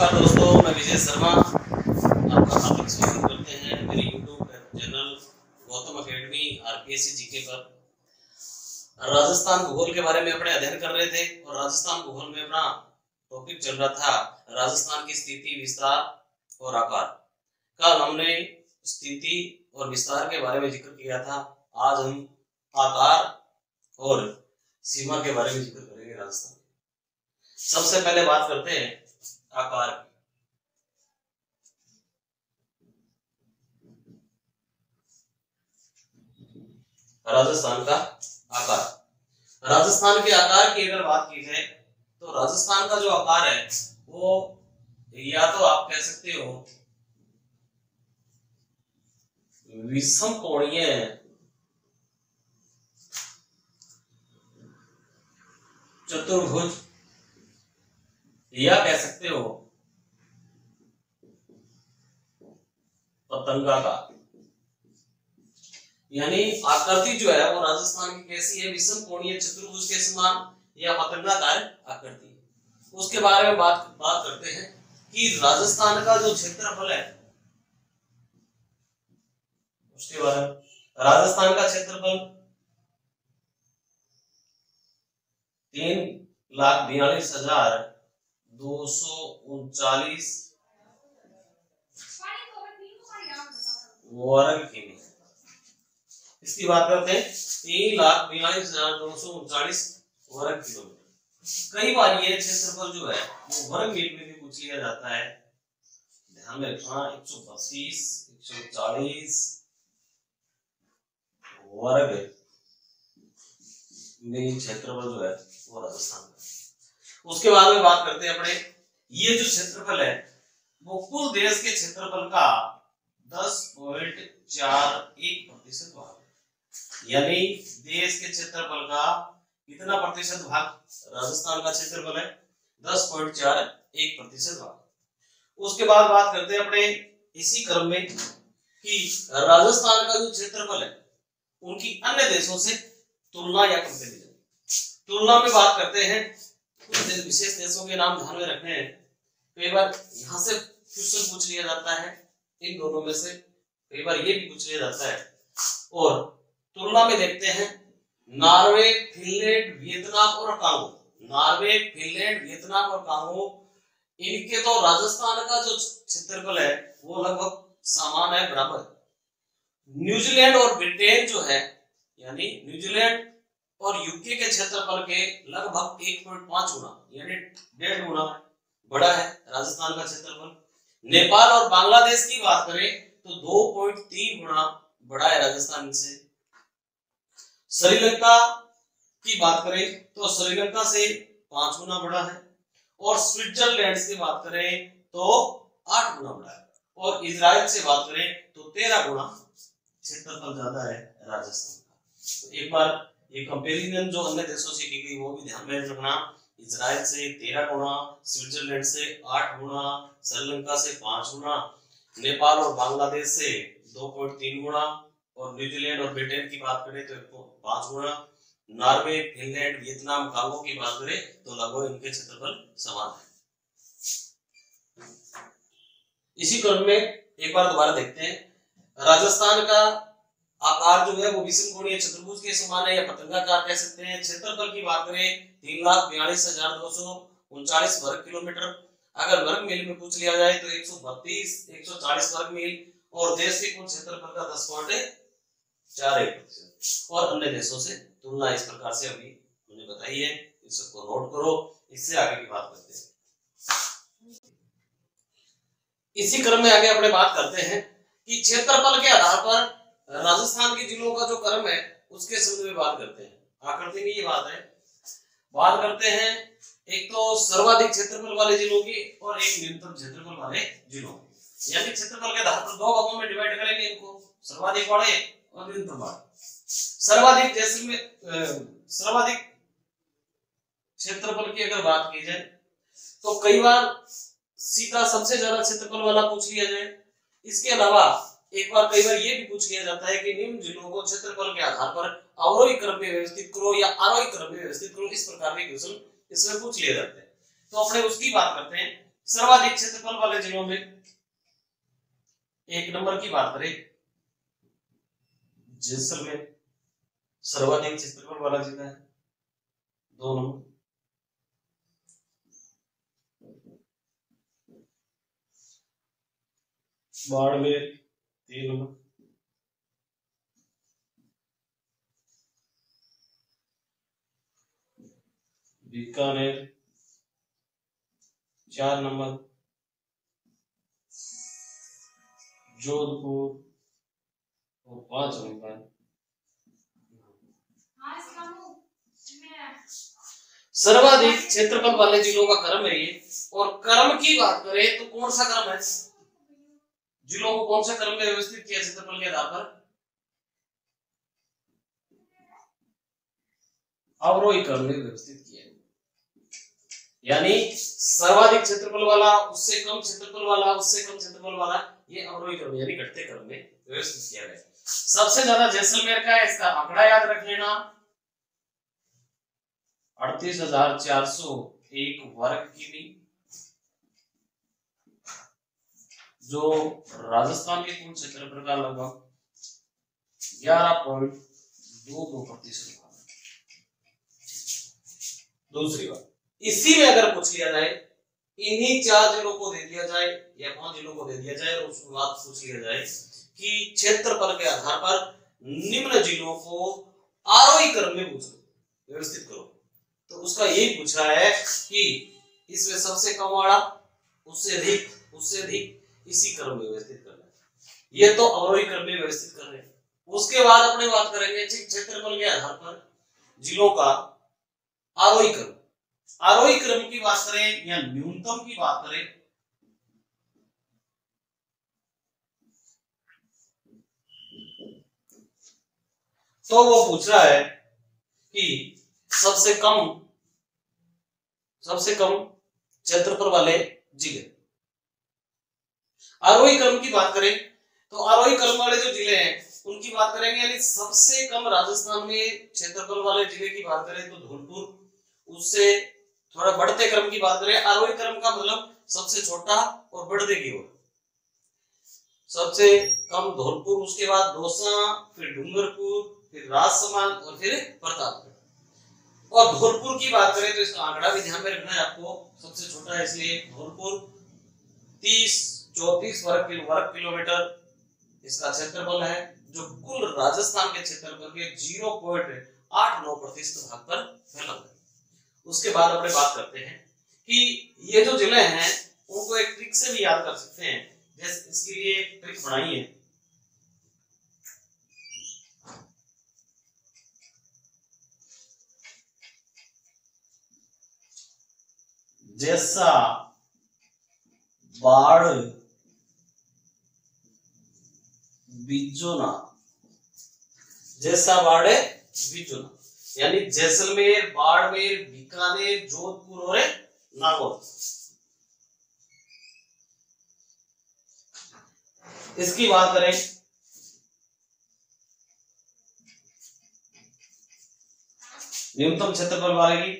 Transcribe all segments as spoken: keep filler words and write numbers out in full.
नमस्कार दोस्तों, मैं विजय शर्मा आपका हार्दिक स्वागत करते हैं मेरे YouTube channel Gautam academy RPSC GK पर। राजस्थान भूगोल के बारे में अपने अध्ययन कर रहे थे और राजस्थान भूगोल में अपना टॉपिक चल रहा था राजस्थान की स्थिति, विस्तार और आकार। कल हमने स्थिति और विस्तार के बारे में जिक्र किया था। आज हम आकार और सीमा के बारे में जिक्र करेंगे राजस्थान। सबसे पहले बात करते हैं आकार की। राजस्थान का आकार। राजस्थान के आकार की अगर बात की जाए तो राजस्थान का जो आकार है वो या तो आप कह सकते हो विषम कोणीय चतुर्भुज या कह सकते हो पतंगाकार। यानी आकृति जो है वो राजस्थान की कैसी है, विषम कोणीय चतुर्भुज के समान या पतंगाकार आकृति। उसके बारे में बात बात करते हैं कि राजस्थान का जो क्षेत्रफल है उसके बारे में। राजस्थान का क्षेत्रफल तीन लाख बयालीस हजार दो सौ उनचालीस वर्ग किमी। इसकी बात करते हैं तीन लाख बयालीस हजार दो सौ उनचालीस वर्ग किलोमीटर। कई बार ये क्षेत्रफल जो है वो वर्ग मील में भी पूछ लिया जाता है। ध्यान में रखना, एक सौ बत्तीस एक सौ चालीस वर्ग में क्षेत्रफल जो है वो राजस्थान का। उसके बाद में बात करते हैं अपने ये जो क्षेत्रफल है वो कुल देश के क्षेत्रफल का दस पॉइंट चार एक प्रतिशत भाग है। यानी देश के क्षेत्रफल का कितना प्रतिशत भाग राजस्थान का क्षेत्रफल है? दस पॉइंट चार एक प्रतिशत भाग। उसके बाद बात करते हैं अपने इसी क्रम में कि राजस्थान का जो क्षेत्रफल है उनकी अन्य देशों से तुलना या कंपैरिजन। तुलना में बात करते हैं, कुछ विशेष देशों के नाम ध्यान में रखने हैं। कई बार यहां से क्वेश्चन पूछ लिया जाता है इन दोनों में से, कई बार ये भी पूछ लिया जाता है। और तुलना में देखते हैं नॉर्वे, फिनलैंड, वियतनाम और कांगो। नॉर्वे, फिनलैंड, वियतनाम और कांगो, इनके तो राजस्थान का जो क्षेत्रफल है वो लगभग समान है, बराबर। न्यूजीलैंड और ब्रिटेन जो है, यानी न्यूजीलैंड और यूके के क्षेत्रफल के लगभग एक पॉइंट पाँच गुना यानी डेढ़ गुना बड़ा है राजस्थान का क्षेत्रफल। नेपाल और बांग्लादेश की बात करें तो दो पॉइंट तीन गुना बड़ा है राजस्थान से। श्रीलंका की बात करें तो श्रीलंका से पांच गुना बड़ा है। और स्विट्जरलैंड से बात करें तो आठ गुना बड़ा है। और इजराइल से बात करें तो तेरह गुना क्षेत्रफल ज्यादा है राजस्थान का। तो एक बार ये कंपैरिजन जो अन्य देशों से की गई वो भी ध्यान में रखना। इजराइल से तेरह गुना, स्विट्जरलैंड से आठ गुना, श्रीलंका से पांच गुना, नेपाल और बांग्लादेश से दो पॉइंट तीन गुना, और न्यूजीलैंड और ब्रिटेन की बात करें तो पांच गुना, नॉर्वे, फिनलैंड, वियतनाम, कांगो की बात करें तो लगभग इनके क्षेत्रफल समान है। इसी क्रम में एक बार दोबारा देखते हैं, राजस्थान का आकार जो है वो विषम कोणीय चतुर्भुज के समान है या पतंगाकार कह सकते हैं। क्षेत्रफल की बात करें तीन लाख बयालीस हजार दो सौ उनचालीस वर्ग किलोमीटर। अगर वर्ग मील में पूछ लिया जाए तो एक सौ बत्तीस एक सौ चालीस वर्ग मील। और देश के कुल क्षेत्रफल का दस पॉइंट चार एक प्रतिशत। और अन्य देशों से तुलना इस प्रकार से अभी मुझे बताई है, इस सबको नोट करो। इससे आगे की बात करते हैं। इसी क्रम में आगे अपने बात करते हैं कि क्षेत्रफल के आधार पर राजस्थान के जिलों का जो क्रम है उसके संबंध में बात करते हैं। आकृति में ये बात है। बात करते हैं एक तो सर्वाधिक क्षेत्रफल वाले जिलों की और एक न्यूनतम क्षेत्रफल वाले जिलों की। यानी क्षेत्रफल के आधार पर दो भागों में डिवाइड करेंगे इनको, सर्वाधिक वाले और न्यूनतम वाले। सर्वाधिक जैसे में सर्वाधिक क्षेत्रफल की अगर बात की जाए तो कई बार सीधा सबसे ज्यादा क्षेत्रफल वाला पूछ लिया जाए। इसके अलावा एक बार कई बार ये भी पूछ लिया जाता है कि निम्न जिलों को क्षेत्रफल के आधार पर अवरोही क्रम में व्यवस्थित करो या आरोही क्रम में व्यवस्थित करो। इस प्रकार के क्वेश्चन इसमें पूछ लिए जाते हैं। तो अपने उसकी बात करते हैं। सर्वाधिक क्षेत्रफल वाले जिलों में एक नंबर की बात करें जैसलमेर सर्वाधिक क्षेत्रफल वाला जिला है। दो नंबर बाड़मेर, तीन नंबर बीकानेर, चार नंबर जोधपुर और पांच नंबर सर्वाधिक क्षेत्रफल वाले जिलों का क्रम है ये। और क्रम की बात करें तो कौन सा क्रम है, जिलों को कौन सा क्रम में व्यवस्थित किया क्षेत्रफल के आधार पर, अवरोही क्रम में व्यवस्थित किया। यानी सर्वाधिक क्षेत्रफल वाला, उससे कम क्षेत्रफल वाला, उससे कम क्षेत्रफल वाला, ये अवरोही क्रम यानी घटते क्रम में व्यवस्थित किया गया। सबसे ज्यादा जैसलमेर का है, इसका आंकड़ा याद रख लेना अड़तीस हजार चार सौ एक वर्ग किमी, जो राजस्थान के कुल क्षेत्रफल का लगभग ग्यारह पॉइंट दो दो प्रतिशत। दूसरी बात, इसी में अगर पूछ लिया जाए, इन्हीं चार जिलों को दे दिया जाए या पांच जिलों को दे दिया जाए और उसके बाद पूछ लिया जाए कि क्षेत्रफल के आधार पर निम्न जिलों को आरोही क्रम में व्यवस्थित करो, तो उसका यही पूछा है कि इसमें सबसे कम वाला, उससे अधिक, उससे अधिक, इसी क्रम में व्यवस्थित करना है। ये तो अवरोही क्रम में व्यवस्थित कर रहे हैं। उसके बाद अपने बात करेंगे क्षेत्रफल के आधार पर जिलों का आरोही क्रम। आरोही क्रम की बात करें या न्यूनतम की बात करें, तो वो पूछ रहा है कि सबसे कम सबसे कम क्षेत्रफल वाले जिले। आरोही क्रम की बात करें तो आरोही क्रम वाले जो जिले हैं उनकी बात करेंगे, यानी सबसे कम राजस्थान में क्षेत्रफल वाले जिले की बात करें तो धौलपुर, उससे थोड़ा बढ़ते क्रम की बात करें, आरोही क्रम का मतलब सबसे छोटा और बढ़ते की ओर, सबसे कम धौलपुर, उसके बाद दौसा, फिर डूंगरपुर, फिर राजसमंद और फिर प्रतापगढ़। और धौलपुर की बात करें तो इसका आंकड़ा भी ध्यान में रखना है आपको, सबसे छोटा है इसलिए धौलपुर तीस चौतीस वर्ग वर्ग किलोमीटर इसका क्षेत्रफल है, जो कुल राजस्थान के क्षेत्रफल के जीरो पॉइंट आठ नौ प्रतिशत भाग पर फैला है। उसके बाद अपने बात करते हैं कि ये जो जिले हैं उनको एक ट्रिक से भी याद कर सकते हैं, जैसे इसके लिए एक ट्रिक बनाई है। जैसा बाढ़ बिजोना, जैसा बाढ़ बिजोना, यानी जैसलमेर, बाड़मेर, बीकानेर, जोधपुर और नागौर। इसकी बात करें न्यूनतम क्षेत्रफल वाले की,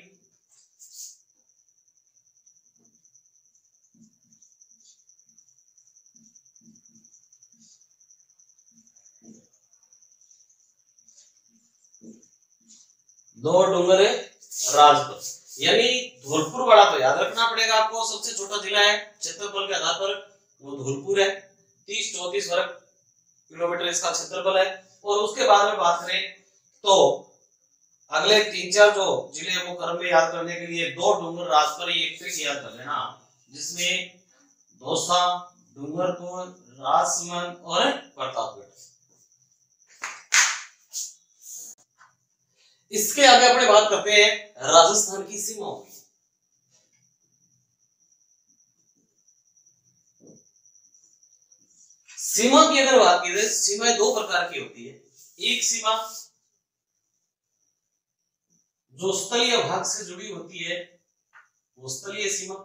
दो डूंगर राजपथ, यानी धौलपुर वाला तो याद रखना पड़ेगा आपको, सबसे छोटा जिला है क्षेत्रफल के आधार पर वो धौलपुर है, तीस चौतीस वर्ग किलोमीटर इसका क्षेत्रफल है। और उसके बाद में बात करें तो अगले तीन चार जो जिले वो क्रम में याद करने के लिए दो डूंगर राजपथ एक ट्रिक याद कर लेना, जिसमें दौसा, डूंगरपुर, राजसमंद और प्रतापगढ़। इसके आगे अपने बात करते हैं राजस्थान की सीमाओं की। सीमा की अगर बात की जाए, सीमाएं दो प्रकार की होती है। एक सीमा जो स्थलीय भाग से जुड़ी होती है वो स्थलीय सीमा,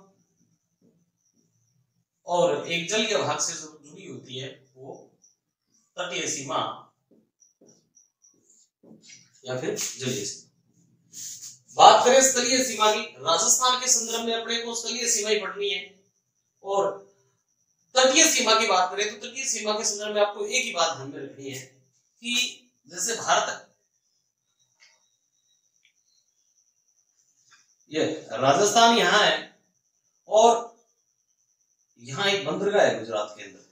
और एक जलीय भाग से जुड़ी होती है वो तटीय सीमा या फिर जलीय सीमा। बात करें स्थलीय सीमा की, राजस्थान के संदर्भ में अपने को स्थलीय सीमा ही पढ़नी है। और तटीय सीमा की बात करें तो तटीय सीमा के संदर्भ में आपको एक ही बात ध्यान में रखनी है कि जैसे भारत है, ये राजस्थान यहाँ है और यहाँ एक बंदरगाह है गुजरात के अंदर,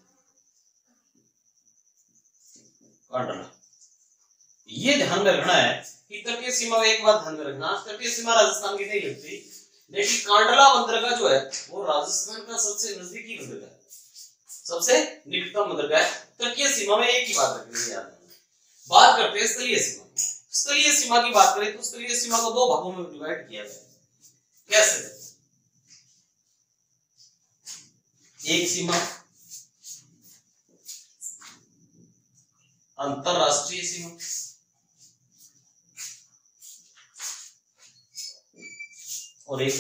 कांडला। ये ध्यान में रखना है कि तटीय सीमा में एक बात ध्यान में रखना, तटीय सीमा राजस्थान की नहीं लगती, लेकिन कांडला बंदरगाह जो है वो राजस्थान का सबसे नजदीकी बंदरगाह है, सबसे निकटतम बंदरगाह है। तटीय सीमा में एक ही बात रखनी है याद। बात करते हैं स्थलीय सीमा। स्थलीय सीमा की बात करें तो स्थलीय सीमा को दो भागों में डिवाइड किया गया है। कैसे? एक सीमा अंतरराष्ट्रीय सीमा, और एक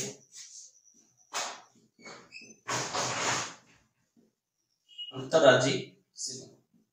अंतरराज्यीय सीमा।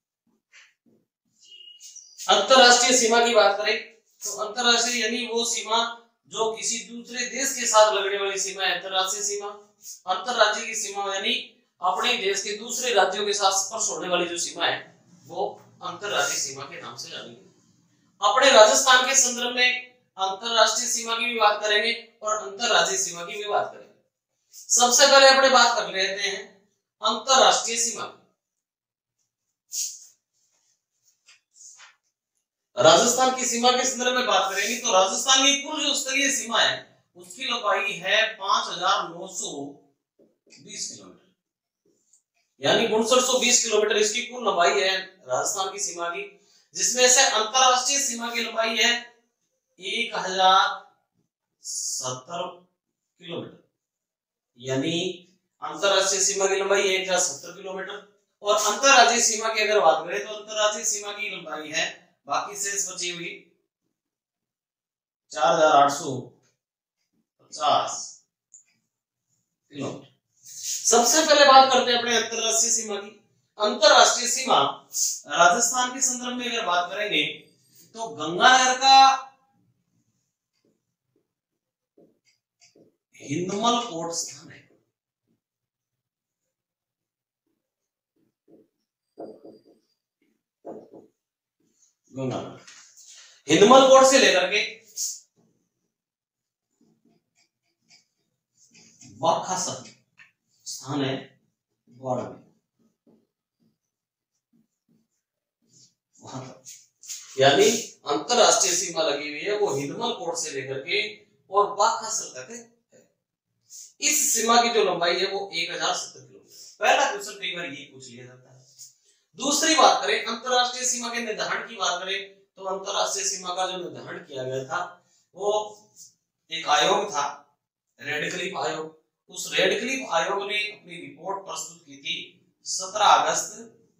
अंतरराष्ट्रीय सीमा की बात करें तो अंतरराष्ट्रीय यानी वो सीमा जो किसी दूसरे देश के साथ लगने वाली सीमा है, अंतरराष्ट्रीय सीमा। अंतरराज्यीय की सीमा यानी अपने देश के दूसरे राज्यों के साथ स्पर्श होने वाली जो सीमा है वो अंतरराज्यीय सीमा के नाम से जानी गई। अपने राजस्थान के संदर्भ में अंतरराष्ट्रीय सीमा की भी बात करेंगे और अंतरराज्यीय सीमा की भी बात करेंगे। सबसे पहले अपने बात कर लेते हैं अंतरराष्ट्रीय सीमा। राजस्थान की सीमा के संदर्भ में बात करेंगे तो राजस्थान की कुल जो स्थलीय सीमा है उसकी लंबाई है पांच हजार नौ सौ बीस किलोमीटर, यानी उनसठ सौ बीस किलोमीटर इसकी कुल लंबाई है राजस्थान की सीमा की, जिसमें से अंतरराष्ट्रीय सीमा की लंबाई है एक हजार सत्तर किलोमीटर, यानी अंतरराष्ट्रीय सीमा की लंबाई है एक हजार सत्तर किलोमीटर। और अंतरराज्यीय सीमा की अगर बात करें तो अंतरराज्यीय सीमा की लंबाई है बाकी शेष बची हुई चार हजार आठ सौ पचास किलोमीटर। सबसे पहले बात करते हैं अपने अंतरराष्ट्रीय सीमा की। अंतरराष्ट्रीय सीमा राजस्थान के संदर्भ में अगर बात करेंगे तो गंगा नहर का हिंदमल कोट स्थान है। गंगा हिंदमल कोट से लेकर के बाखासन स्थान है बॉर्डर में, वहां तक यानी अंतरराष्ट्रीय सीमा लगी हुई है वो हिंदमल कोट से लेकर के और बाखासन तक है। इस सीमा की जो लंबाई है वो एक हजार सत्तर किलोमीटर। पहला क्वेश्चन कई बार ये पूछ लिया जाता है। दूसरी बात करें अंतरराष्ट्रीय सीमा के निर्धारण की बात करें तो अंतरराष्ट्रीय सीमा का जो निर्धारण किया गया था वो एक आयोग था, रेडक्लिफ आयोग। उस रेडक्लिफ आयोग ने अपनी रिपोर्ट प्रस्तुत की थी सत्रह अगस्त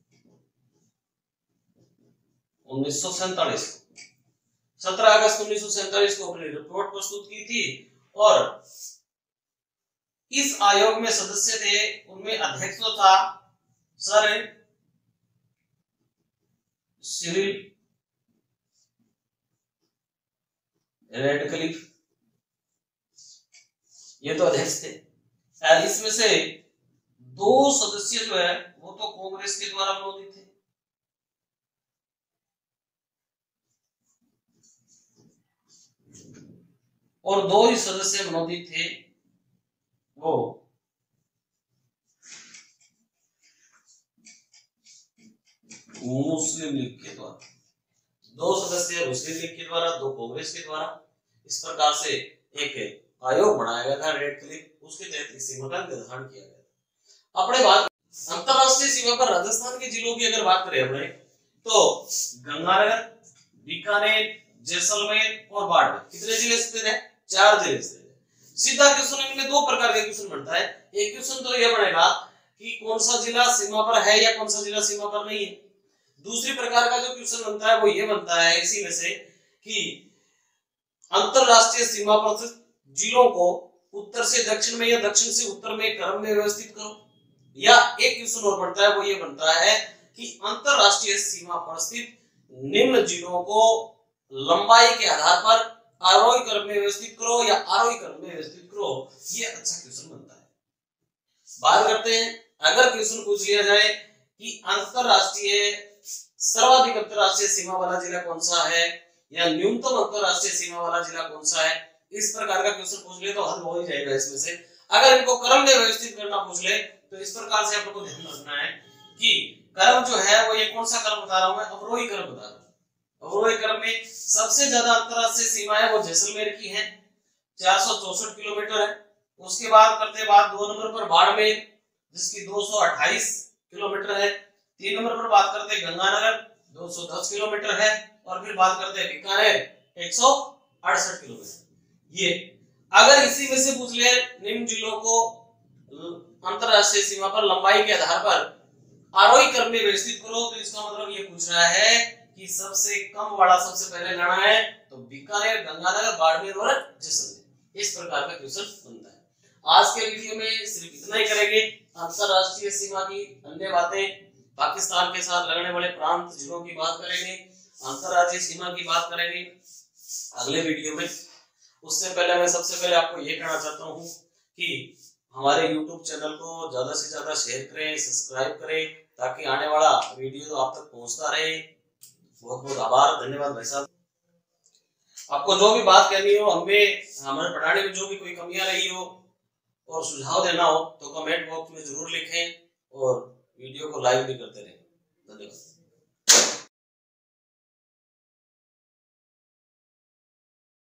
उन्नीस सौ सैंतालीस को। सत्रह अगस्त उन्नीस सौ सैंतालीस को अपनी रिपोर्ट प्रस्तुत की थी और इस आयोग में सदस्य थे, उनमें अध्यक्ष तो था सर सिरिल रेडक्लिफ, ये तो अध्यक्ष थे। इसमें से दो सदस्य जो है वो तो कांग्रेस के द्वारा मनोनीत थे, और दो ही सदस्य मनोनीत थे वो मुस्लिम लीग के द्वारा। दो सदस्य मुस्लिम लीग के द्वारा, दो कांग्रेस के द्वारा। इस प्रकार से एक आयोग बनाया गया था रेडक्लिफ, उसके तहत इस सीमा का निर्धारण किया गया। अपने बात अंतरराष्ट्रीय सीमा पर राजस्थान के जिलों की अगर बात करें अपने तो गंगानगर, बीकानेर, जैसलमेर और बाड़मेर कितने जिले स्थित है? चार जिले स्थित है। सीधा क्वेश्चन इनमें दो प्रकार का क्वेश्चन बनता है। एक क्वेश्चन तो यह बनेगा कि कौन सा जिला सीमा पर है या कौन सा जिला सीमा पर नहीं है। दूसरी प्रकार का जो क्वेश्चन बनता है वो ये बनता है इसी में से कि अंतरराष्ट्रीय सीमा पर जिलों को उत्तर से दक्षिण में या दक्षिण से उत्तर में क्रम में व्यवस्थित करो। या एक क्वेश्चन और बनता है वो ये बनता है कि अंतरराष्ट्रीय सीमा पर स्थित निम्न जिलों को लंबाई के आधार पर आरोही क्रम में व्यवस्थित करो या आरोही क्रम में व्यवस्थित करो। ये अच्छा क्वेश्चन बनता है। बात करते हैं, अगर क्वेश्चन पूछ लिया जाए कि अंतरराष्ट्रीय सर्वाधिक अंतरराष्ट्रीय सीमा वाला जिला कौन सा है या न्यूनतम अंतरराष्ट्रीय सीमा वाला जिला कौन सा है, इस प्रकार का क्वेश्चन पूछ ले तो हल हो ही जाएगा इसमें से। अगर इनको क्रम में व्यवस्थित करना पूछ ले तो इस प्रकार से आप लोगों को ध्यान रखना है कि क्रम जो है वो ये कौन सा क्रम बता रहा हूं मैं, अवरोही क्रम बता रहा हूं। अवरोही क्रम में सबसे ज्यादा अंतरराष्ट्रीय सीमा है वो जैसलमेर की है, चार सौ चौसठ किलोमीटर है। उसके बाद करते बात दो नंबर पर बाड़मेर जिसकी दो सौ अट्ठाईस किलोमीटर है। तीन नंबर पर बात करते गंगानगर दो सौ दस किलोमीटर है। और फिर बात करते हैं बीकानेर एक सौ अड़सठ किलोमीटर। ये अगर इसी में से पूछ ले निम्न जिलों को अंतरराष्ट्रीय सीमा पर लंबाई के आधार पर आरोही क्रम में व्यवस्थित करो, तो इसका मतलब ये पूछ रहा है कि सबसे कम वाला सबसे पहले लेना है, तो बीकानेर, गंगानगर, बाड़मेर और जैसलमेर। इस प्रकार का क्वेश्चन बनता है। आज के वीडियो में सिर्फ इतना ही करेंगे। अंतरराष्ट्रीय सीमा की अन्य बातें, पाकिस्तान के साथ लगने वाले प्रांत जिलों की बात करेंगे, अंतरराज्यीय सीमा की बात करेंगे अगले वीडियो में। उससे पहले मैं सबसे पहले आपको ये कहना चाहता हूँ कि हमारे यूट्यूब चैनल को ज्यादा से ज्यादा शेयर करें, सब्सक्राइब करें, ताकि आने वाला वीडियो आप तक पहुंचता रहे। बहुत बहुत आभार, धन्यवाद भाई साहब। आपको जो भी बात करनी हो, हमें हमारे पढ़ाने में जो भी कोई कमियां रही हो और सुझाव देना हो तो कमेंट बॉक्स में जरूर लिखें और वीडियो को लाइक भी करते रहें। धन्यवाद।